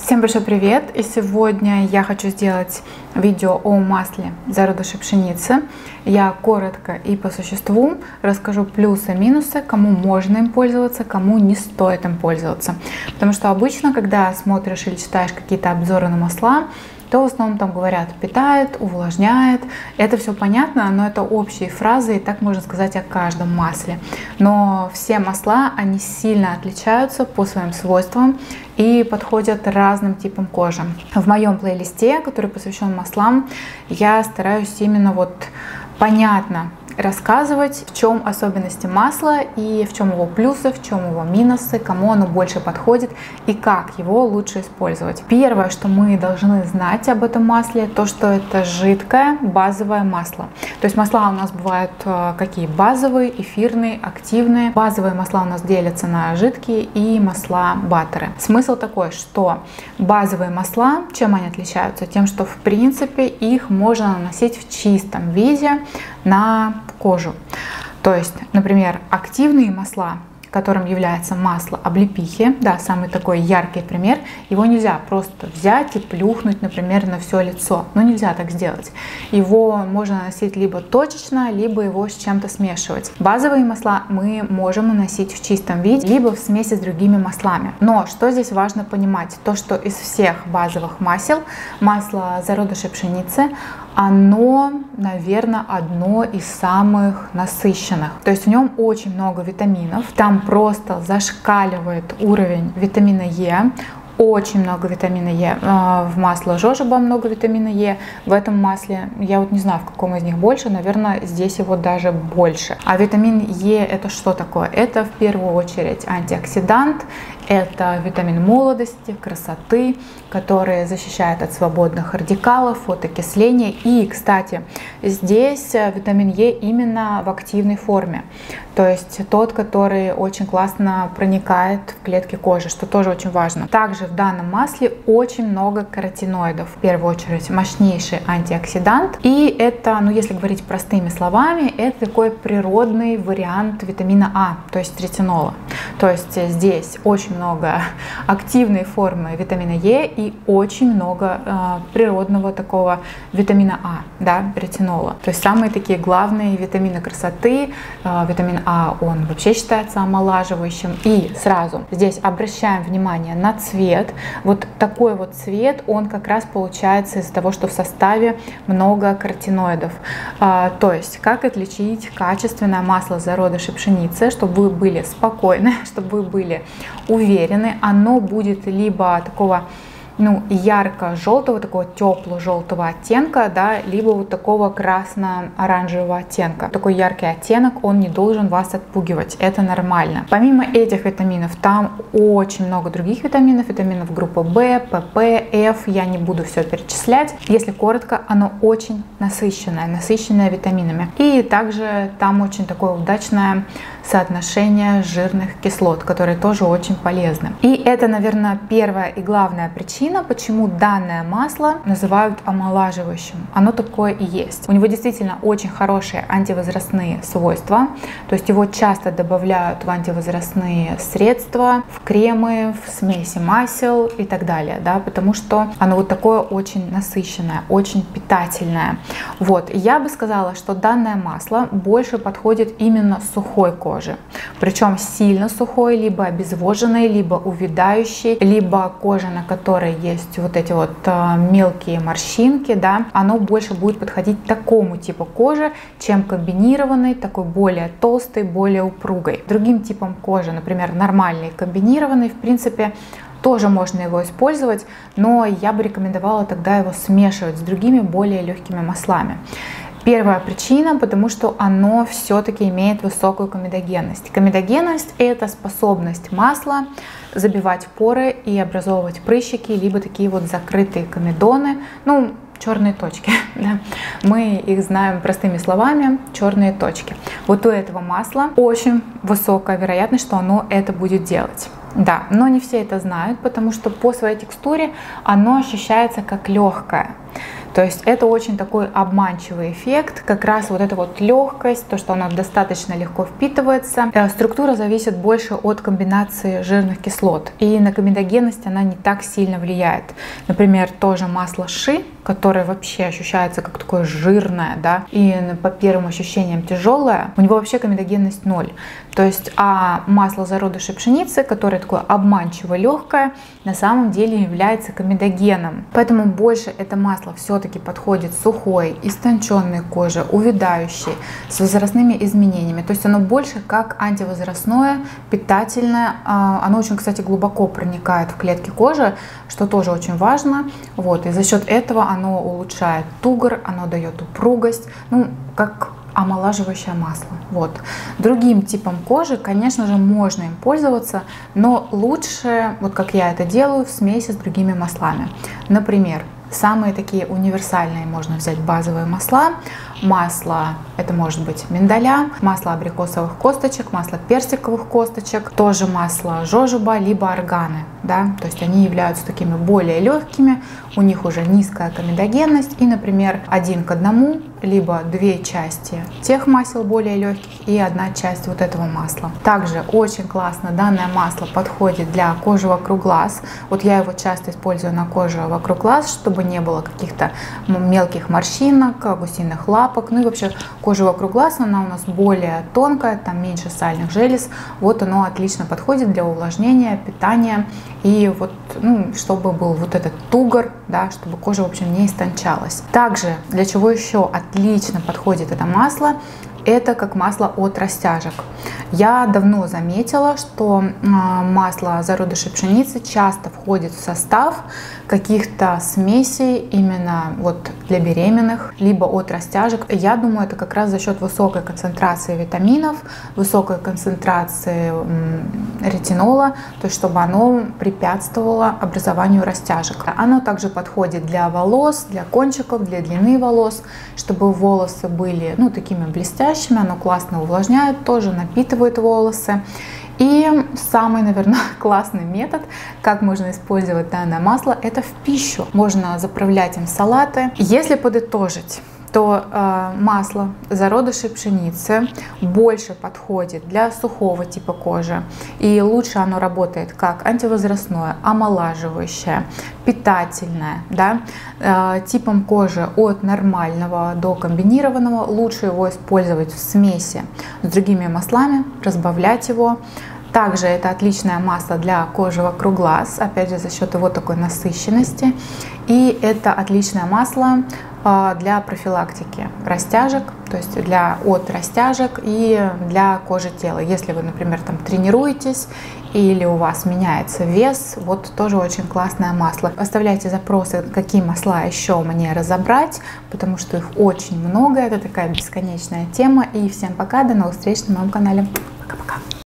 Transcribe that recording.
Всем большой привет! И сегодня я хочу сделать видео о масле зародышей пшеницы. Я коротко и по существу расскажу плюсы, минусы, кому можно им пользоваться, кому не стоит им пользоваться. Потому что обычно, когда смотришь или читаешь какие-то обзоры на масла, то в основном там говорят питает, увлажняет. Это все понятно, но это общие фразы, и так можно сказать о каждом масле. Но все масла, они сильно отличаются по своим свойствам и подходят разным типам кожи. В моем плейлисте, который посвящен маслам, я стараюсь именно понятно рассказывать, в чем особенности масла и в чем его плюсы, в чем его минусы, кому оно больше подходит и как его лучше использовать. Первое, что мы должны знать об этом масле, то, что это жидкое базовое масло. То есть масла у нас бывают какие? Базовые, эфирные, активные. Базовые масла у нас делятся на жидкие и масла баттеры. Смысл такой, что базовые масла, чем они отличаются? Тем, что в принципе их можно наносить в чистом виде на кожу. То есть, например, активные масла, которым является масло облепихи, да, самый такой яркий пример, его нельзя просто взять и плюхнуть, например, на все лицо. Но нельзя так сделать. Его можно наносить либо точечно, либо его с чем-то смешивать. Базовые масла мы можем наносить в чистом виде, либо в смеси с другими маслами. Но что здесь важно понимать? То, что из всех базовых масел, масло зародышей пшеницы, оно, наверное, одно из самых насыщенных. То есть в нем очень много витаминов. Там просто зашкаливает уровень витамина Е. Очень много витамина Е. В масле жожоба много витамина Е. В этом масле, я не знаю, в каком из них больше, наверное, здесь его даже больше. А витамин Е это что такое? Это в первую очередь антиоксидант, это витамин молодости, красоты, который защищает от свободных радикалов, от окисления. И, кстати, здесь витамин Е именно в активной форме. То есть тот, который очень классно проникает в клетки кожи, что тоже очень важно. Также в данном масле очень много каротиноидов. В первую очередь мощнейший антиоксидант. И это, если говорить простыми словами, это такой природный вариант витамина А, то есть ретинола. То есть здесь очень много активной формы витамина Е и очень много природного такого витамина А, да, ретинола. То есть самые такие главные витамины красоты. Витамин А, он вообще считается омолаживающим. И сразу здесь обращаем внимание на цвет. Вот такой вот цвет, он как раз получается из-за того, что в составе много каротиноидов. То есть как отличить качественное масло зародышей пшеницы, чтобы вы были спокойны, чтобы вы были уверены, оно будет либо такого ярко-желтого, такого тепло-желтого оттенка, да, либо вот такого красно-оранжевого оттенка. Такой яркий оттенок, он не должен вас отпугивать, это нормально. Помимо этих витаминов, там очень много других витаминов, витаминов группы В, ПП, Ф, я не буду все перечислять. Если коротко, оно очень насыщенное витаминами. И также там очень такое удачное соотношение жирных кислот, которые тоже очень полезны. И это, наверное, первая и главная причина, почему данное масло называют омолаживающим. Оно такое и есть. У него действительно очень хорошие антивозрастные свойства, то есть его часто добавляют в антивозрастные средства, в кремы, в смеси масел и так далее, да, потому что оно вот такое очень насыщенное, очень питательное. Я бы сказала, что данное масло больше подходит именно сухой коже. Причем сильно сухой, либо обезвоженной, либо увядающей, либо кожа, на которой есть вот эти мелкие морщинки, да, оно больше будет подходить такому типу кожи, чем комбинированной, такой более толстой, более упругой. Другим типом кожи, например, нормальной комбинированной, в принципе, тоже можно его использовать, но я бы рекомендовала тогда его смешивать с другими более легкими маслами. Первая причина, потому что оно все-таки имеет высокую комедогенность. Комедогенность – это способность масла забивать поры и образовывать прыщики, либо такие закрытые комедоны, черные точки. Да? Мы их знаем простыми словами, черные точки. Вот у этого масла очень высокая вероятность, что оно это будет делать. Да, но не все это знают, потому что по своей текстуре оно ощущается как легкое. То есть это очень такой обманчивый эффект, как раз вот эта вот легкость, то, что оно достаточно легко впитывается. Структура зависит больше от комбинации жирных кислот, и на комедогенность она не так сильно влияет. Например, тоже масло ши, которое вообще ощущается как такое жирное, да, и по первым ощущениям тяжелое, у него вообще комедогенность 0. То есть, а масло зародышей пшеницы, которое такое обманчиво легкое, на самом деле является комедогеном. Поэтому больше это масло все-таки подходит сухой, истонченной коже, увядающей, с возрастными изменениями. То есть оно больше как антивозрастное, питательное. Оно очень, кстати, глубоко проникает в клетки кожи, что тоже очень важно. Вот, и за счет этого оно улучшает тугор, оно дает упругость, ну, как омолаживающее масло. Вот. Другим типом кожи, конечно же, можно им пользоваться, но лучше, вот как я это делаю, в смеси с другими маслами. Например, самые такие универсальные можно взять базовые масла. Масло, это может быть миндаля, масло абрикосовых косточек, масло персиковых косточек, тоже масло жожоба, либо органы, да, то есть они являются такими более легкими, у них уже низкая комедогенность, и, например, 1 к 1, либо 2 части тех масел более легких и 1 часть вот этого масла. Также очень классно данное масло подходит для кожи вокруг глаз. Вот я его часто использую на коже вокруг глаз, чтобы не было каких-то мелких морщинок, гусиных лапок. Ну и вообще кожа вокруг глаз, она у нас более тонкая, там меньше сальных желез. Вот оно отлично подходит для увлажнения, питания и вот, ну, чтобы был вот этот тугор, да, чтобы кожа, в общем, не истончалась. Также для чего еще отлично подходит это масло? Это как масло от растяжек. Я давно заметила, что масло зародышей пшеницы часто входит в состав каких-то смесей именно вот для беременных, либо от растяжек. Я думаю, это как раз за счет высокой концентрации витаминов, высокой концентрации ретинола, то есть чтобы оно препятствовало образованию растяжек. Оно также подходит для волос, для кончиков, для длины волос, чтобы волосы были, ну, такими блестящими. Оно классно увлажняет, тоже напитывает волосы. И самый, наверное, классный метод, как можно использовать данное масло, это в пищу. Можно заправлять им салаты. Если подытожить, то масло зародышей пшеницы больше подходит для сухого типа кожи, и лучше оно работает как антивозрастное, омолаживающее, питательное, да? Типом кожи от нормального до комбинированного лучше его использовать в смеси с другими маслами, разбавлять его. Также это отличное масло для кожи вокруг глаз, опять же за счет его такой насыщенности. И это отличное масло для профилактики растяжек, то есть от растяжек и для кожи тела. Если вы, например, там тренируетесь или у вас меняется вес, вот тоже очень классное масло. Оставляйте запросы, какие масла еще мне разобрать, потому что их очень много, это такая бесконечная тема. И всем пока, до новых встреч на моем канале. Пока-пока.